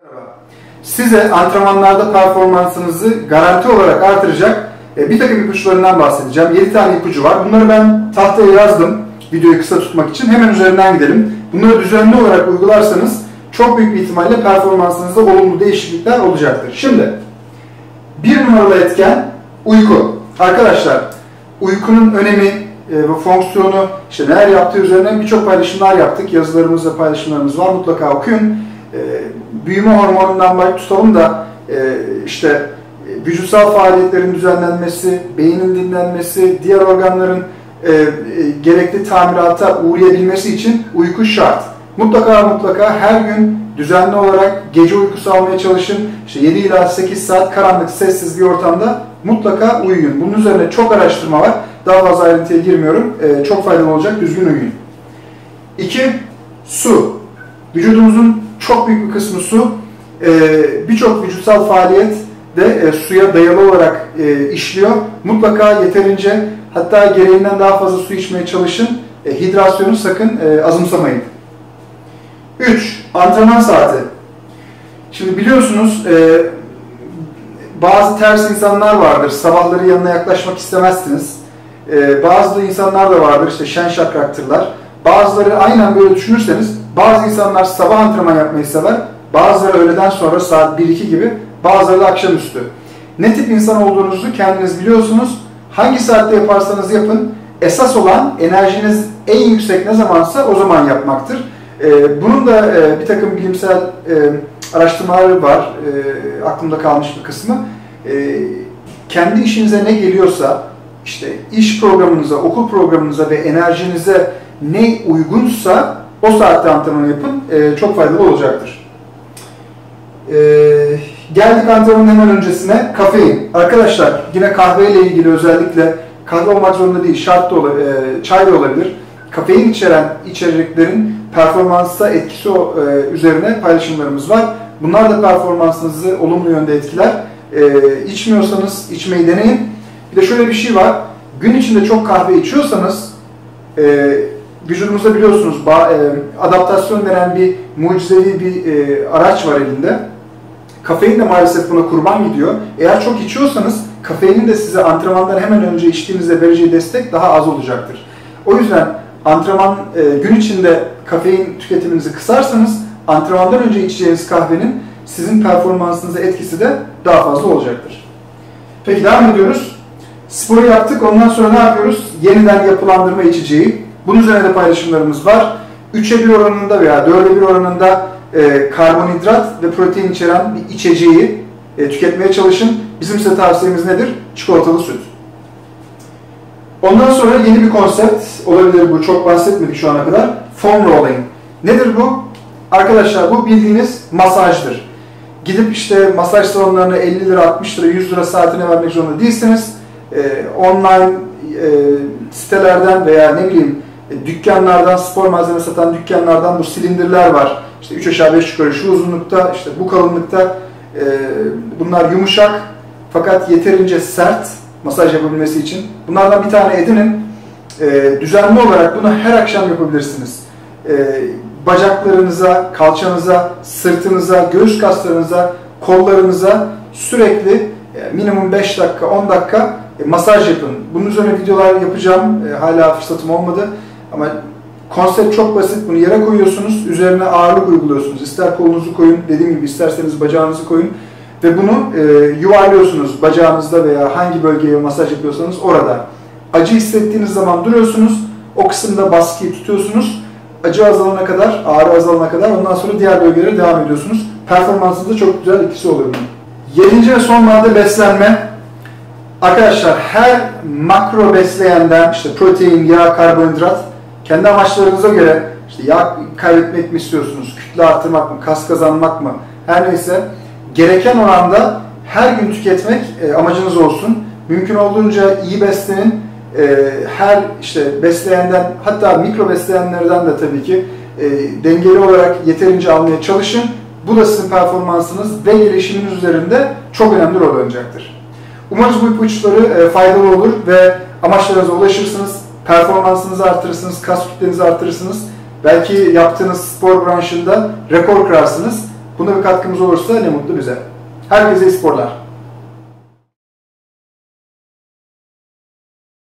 Merhaba. Size antrenmanlarda performansınızı garanti olarak artıracak bir takım ipuçlarından bahsedeceğim. 7 tane ipucu var. Bunları ben tahtaya yazdım videoyu kısa tutmak için. Hemen üzerinden gidelim. Bunları düzenli olarak uygularsanız çok büyük bir ihtimalle performansınızda olumlu değişiklikler olacaktır. Şimdi bir numaralı etken uyku. Arkadaşlar uykunun önemi ve fonksiyonu, işte neler yaptığı üzerine birçok paylaşımlar yaptık. Yazılarımız ve paylaşımlarımız var. Mutlaka okuyun. Büyüme hormonundan tutalım da işte vücutsal faaliyetlerin düzenlenmesi, beynin dinlenmesi, diğer organların gerekli tamirata uğrayabilmesi için uyku şart. Mutlaka her gün düzenli olarak gece uykusu almaya çalışın. İşte 7 ila 8 saat karanlık, sessiz bir ortamda mutlaka uyuyun. Bunun üzerine çok araştırma var. Daha fazla ayrıntıya girmiyorum. Çok faydalı olacak. Düzgün uyuyun. 2. Su. Vücudumuzun çok büyük bir kısmı su. Birçok vücutsal faaliyet de suya dayalı olarak işliyor. Mutlaka yeterince, hatta gereğinden daha fazla su içmeye çalışın. Hidrasyonu sakın azımsamayın. 3. Antrenman saati. Şimdi biliyorsunuz bazı ters insanlar vardır. Sabahları yanına yaklaşmak istemezsiniz. Bazı insanlar da vardır. İşte şen şakraktırlar. Bazıları aynen böyle düşünürseniz, bazı insanlar sabah antrenman yapmayı sever. Bazıları öğleden sonra saat 1-2 gibi. Bazıları da akşamüstü. Ne tip insan olduğunuzu kendiniz biliyorsunuz. Hangi saatte yaparsanız yapın. Esas olan enerjiniz en yüksek ne zamansa o zaman yapmaktır. Bunun da bir takım bilimsel araştırmaları var. Aklımda kalmış bir kısmı. Kendi işinize ne geliyorsa, işte iş programınıza, okul programınıza ve enerjinize ne uygunsa o saatte antrenman yapın. Çok faydalı olacaktır. Geldik antrenmanın hemen öncesine. Kafein. Arkadaşlar yine kahve ile ilgili, özellikle kahve olmak zorunda değil, şart da olabilir, çay da olabilir. Kafein içeren içeriklerin performansa etkisi üzerine paylaşımlarımız var. Bunlar da performansınızı olumlu yönde etkiler. İçmiyorsanız içmeyi deneyin. Bir de şöyle bir şey var. Gün içinde çok kahve içiyorsanız vücudumuzda biliyorsunuz adaptasyon denen bir mucizevi bir araç var elinde. Kafein de maalesef buna kurban gidiyor. Eğer çok içiyorsanız kafeinin de size antrenmandan hemen önce içtiğinizde vereceği destek daha az olacaktır. O yüzden antrenman gün içinde kafein tüketiminizi kısarsanız antrenmandan önce içeceğiniz kahvenin sizin performansınıza etkisi de daha fazla olacaktır. Peki devam ediyoruz. Sporu yaptık. Ondan sonra ne yapıyoruz? Yeniden yapılandırma içeceği. Bunun üzerine de paylaşımlarımız var. 3'e 1 oranında veya 4'e 1 oranında karbonhidrat ve protein içeren bir içeceği tüketmeye çalışın. Bizim size tavsiyemiz nedir? Çikolatalı süt. Ondan sonra yeni bir konsept olabilir bu. Çok bahsetmedik şu ana kadar. Foam rolling. Nedir bu? Arkadaşlar bu bildiğiniz masajdır. Gidip işte masaj salonlarına 50 lira, 60 lira, 100 lira saatine vermek zorunda değilsiniz. Online sitelerden veya ne bileyim dükkanlardan, spor malzeme satan dükkanlardan bu silindirler var. İşte 3 aşağı 5 yukarı şu uzunlukta, işte bu kalınlıkta. Bunlar yumuşak fakat yeterince sert masaj yapabilmesi için. Bunlardan bir tane edinin. Düzenli olarak bunu her akşam yapabilirsiniz. Bacaklarınıza, kalçanıza, sırtınıza, göğüs kaslarınıza, kollarınıza sürekli minimum 5 dakika, 10 dakika masaj yapın. Bunun üzerine videolar yapacağım. Hala fırsatım olmadı. Ama konsept çok basit. Bunu yere koyuyorsunuz. Üzerine ağırlık uyguluyorsunuz. İster kolunuzu koyun, dediğim gibi isterseniz bacağınızı koyun. Ve bunu yuvarlıyorsunuz bacağınızda veya hangi bölgeye masaj yapıyorsanız orada. Acı hissettiğiniz zaman duruyorsunuz. O kısımda baskıyı tutuyorsunuz. Acı azalana kadar, ağrı azalana kadar, ondan sonra diğer bölgelere devam ediyorsunuz. Performansınızda çok güzel etkisi oluyor bunun. 7. ve son madde beslenme. Arkadaşlar her makro besleyenden, işte protein, yağ, karbonhidrat, kendi amaçlarınıza göre işte yağ kaybetmek mi istiyorsunuz, kütle artırmak mı, kas kazanmak mı, her neyse gereken oranda her gün tüketmek amacınız olsun. Mümkün olduğunca iyi beslenin. Her işte besleyenden, hatta mikro besleyenlerden de tabii ki dengeli olarak yeterince almaya çalışın. Bu da sizin performansınız ve gelişiminiz üzerinde çok önemli rol oynayacaktır. Umarız bu ipuçları faydalı olur ve amaçlarınıza ulaşırsınız, performansınızı artırırsınız, kas kütlenizi artırırsınız. Belki yaptığınız spor branşında rekor kırarsınız. Buna bir katkımız olursa ne mutlu bize. Herkese iyi sporlar.